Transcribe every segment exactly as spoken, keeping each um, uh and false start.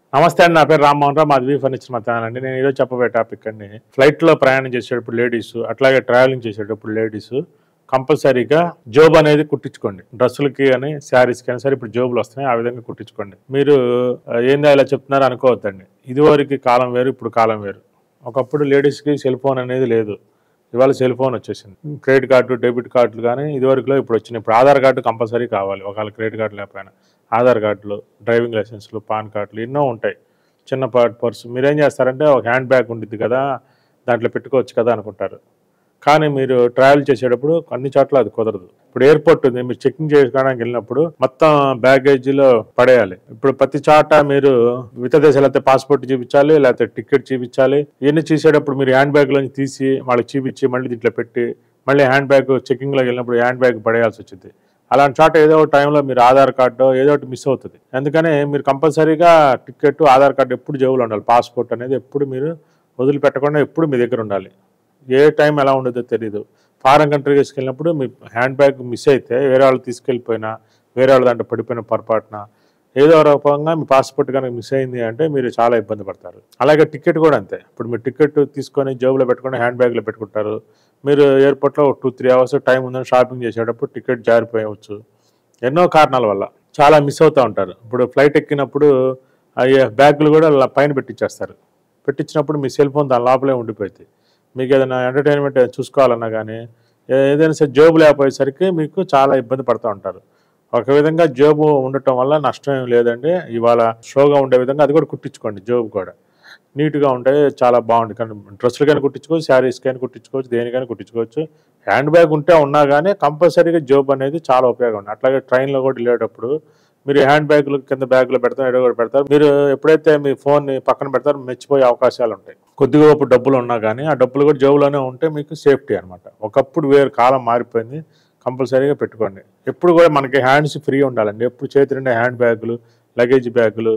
నమస్తే అండి. నా పేరు రామ్మోహన్ రావు. మాది వి ఫర్నిచర్ మధ్యాహ్నం. నేను ఈరోజు చెప్పబోయే టాపిక్ అండి, ఫ్లైట్లో ప్రయాణం చేసేటప్పుడు లేడీస్, అట్లాగే ట్రావెలింగ్ చేసేటప్పుడు లేడీస్ కంపల్సరీగా జోబ్ అనేది కుట్టించుకోండి. డ్రెస్సులకి కానీ శారీస్కి కానీ సరే ఇప్పుడు జోబులు వస్తున్నాయి, ఆ విధంగా కుట్టించుకోండి. మీరు ఏందా ఇలా చెప్తున్నారు అనుకోవద్దండి. ఇదివరకు కాలం వేరు, ఇప్పుడు కాలం వేరు. ఒకప్పుడు లేడీస్కి సెల్ ఫోన్ అనేది లేదు, ఇవాళ సెల్ ఫోన్ వచ్చేసింది. క్రెడిట్ కార్డు, డెబిట్ కార్డులు కానీ ఇదివరకులో ఇప్పుడు వచ్చినాయి. ఇప్పుడు ఆధార్ కార్డు కంపల్సరీ కావాలి, ఒకవేళ క్రెడిట్ కార్డు లేకపోయినా ఆధార్ కార్డులు, డ్రైవింగ్ లైసెన్స్లు, పాన్ కార్డులు ఎన్నో ఉంటాయి. చిన్న పార్ట్ పర్సు మీరేం చేస్తారంటే ఒక హ్యాండ్ బ్యాగ్ ఉంటుంది కదా, దాంట్లో పెట్టుకోవచ్చు కదా అనుకుంటారు. కానీ మీరు ట్రావెల్ చేసేటప్పుడు అన్ని చోట్ల అది కుదరదు. ఇప్పుడు ఎయిర్పోర్ట్ ఉంది, మీరు చెకింగ్ చేసుకోవడానికి వెళ్ళినప్పుడు మొత్తం బ్యాగేజీలో పడేయాలి. ఇప్పుడు ప్రతి చోట మీరు ఇతర దేశాలు అయితే పాస్పోర్ట్ చూపించాలి, లేకపోతే టికెట్ చూపించాలి. ఇవన్నీ చూసేటప్పుడు మీరు హ్యాండ్ బ్యాగ్లోంచి తీసి వాళ్ళకి చూపించి మళ్ళీ దీంట్లో పెట్టి మళ్ళీ హ్యాండ్ బ్యాగ్ చెకింగ్లోకి వెళ్ళినప్పుడు హ్యాండ్ బ్యాగ్ పడేయాల్సి వచ్చింది. అలాంటి చోట ఏదో ఒక టైంలో మీరు ఆధార్ కార్డు ఏదో ఒకటి మిస్ అవుతుంది. అందుకని మీరు కంపల్సరీగా టికెట్, ఆధార్ కార్డు ఎప్పుడు జేబులో ఉండాలి. పాస్పోర్ట్ అనేది ఎప్పుడు మీరు వదిలిపెట్టకుండా ఎప్పుడు మీ దగ్గర ఉండాలి. ఏ టైం ఎలా ఉండదో తెలియదు. ఫారెన్ కంట్రీస్కి వెళ్ళినప్పుడు మీ హ్యాండ్ బ్యాగ్ మిస్ అయితే వేరే వాళ్ళు తీసుకెళ్ళిపోయినా, వేరే వాళ్ళ దాంట్లో పడిపోయిన పొరపాటున ఏదో రూపంగా మీ పాస్పోర్ట్ కనుక మిస్ అయింది అంటే మీరు చాలా ఇబ్బంది పడతారు. అలాగే టికెట్ కూడా అంతే. ఇప్పుడు మీరు టికెట్ తీసుకొని జేబులో పెట్టుకొని హ్యాండ్ బ్యాగ్లో పెట్టుకుంటారు. మీరు ఎయిర్పోర్ట్లో టూ త్రీ అవర్స్ టైం ఉందని షాపింగ్ చేసేటప్పుడు టికెట్ జారిపోయవచ్చు. ఎన్నో కారణాల వల్ల చాలా మిస్ అవుతూ ఉంటారు. ఇప్పుడు ఫ్లైట్ ఎక్కినప్పుడు అయ్యే బ్యాగులు కూడా పైన పెట్టించేస్తారు. పెట్టించినప్పుడు మీ సెల్ ఫోన్ దాని లోపలే ఉండిపోయింది. మీకు ఏదైనా ఎంటర్టైన్మెంట్ చూసుకోవాలన్నా కానీ ఏదైనా సరే జేబు లేకపోయేసరికి మీకు చాలా ఇబ్బంది పడుతూ ఉంటారు. ఒక విధంగా జేబు ఉండటం వల్ల నష్టం ఏం లేదండి. ఇవాళ షోగా ఉండే విధంగా అది కూడా కుట్టించుకోండి. జేబు కూడా నీట్గా ఉంటే చాలా బాగుంటుంది. కానీ డ్రెస్సులకైనా కుట్టించుకోవచ్చు, శారీస్కైనా కుట్టించుకోవచ్చు, దేనికైనా కుట్టించుకోవచ్చు. హ్యాండ్ బ్యాగ్ ఉంటే ఉన్నా కానీ కంపల్సరీగా జేబు అనేది చాలా ఉపయోగం ఉంది. అట్లాగే ట్రైన్లో కూడా వెళ్ళేటప్పుడు మీరు హ్యాండ్ బ్యాగులు కింద బ్యాగులో పెడతారు, ఎడో కూడా పెడతారు. మీరు ఎప్పుడైతే మీ ఫోన్ని పక్కన పెడతారో మర్చిపోయే అవకాశాలు ఉంటాయి. కొద్దిగా ఒక డబ్బులు ఉన్నా కానీ ఆ డబ్బులు కూడా జేబులోనే ఉంటే మీకు సేఫ్టీ అనమాట. ఒకప్పుడు వేరు, కాలం మారిపోయింది. కంపల్సరీగా పెట్టుకోండి. ఎప్పుడు కూడా మనకి హ్యాండ్స్ ఫ్రీ ఉండాలండి. ఎప్పుడు చేతి నిండా హ్యాండ్ బ్యాగులు, లగేజ్ బ్యాగులు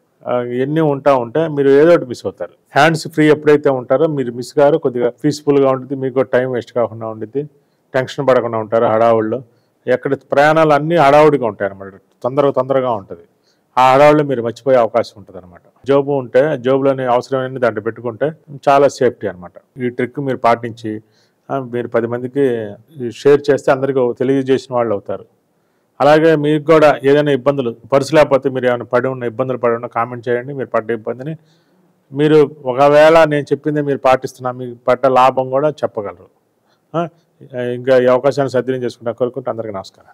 ఇవన్నీ ఉంటా ఉంటే మీరు ఏదో ఒకటి మిస్ అవుతారు. హ్యాండ్స్ ఫ్రీ ఎప్పుడైతే ఉంటారో మీరు మిస్ గారు, కొద్దిగా పీస్ఫుల్గా ఉంటుంది. మీకు టైం వేస్ట్ కాకుండా ఉంటుంది, టెన్షన్ పడకుండా ఉంటారు హడావుల్లో. ఎక్కడ ప్రయాణాలు అన్నీ హడావుడిగా ఉంటాయి అన్నమాట. తొందరగా తొందరగా ఉంటుంది. ఆ హడావుల్లో మీరు మర్చిపోయే అవకాశం ఉంటుంది అనమాట. జోబు ఉంటే జోబులోని అవసరమైన దాంట్లో పెట్టుకుంటే చాలా సేఫ్టీ అనమాట. ఈ ట్రిక్ మీరు పాటించి మీరు పది మందికి షేర్ చేస్తే అందరికీ తెలియజేసిన వాళ్ళు అవుతారు. అలాగే మీకు కూడా ఏదైనా ఇబ్బందులు, పర్సు లేకపోతే మీరు ఏమైనా పడి ఉన్న ఇబ్బందులు పడి ఉన్న కామెంట్ చేయండి. మీరు పడ్డ ఇబ్బందిని మీరు ఒకవేళ నేను చెప్పింది మీరు పాటిస్తున్నా మీకు పడ్డ లాభం కూడా చెప్పగలరు. ఇంకా ఈ అవకాశాన్ని సద్వినియోగం చేసుకుంటా కోరుకుంటూ అందరికీ నమస్కారం.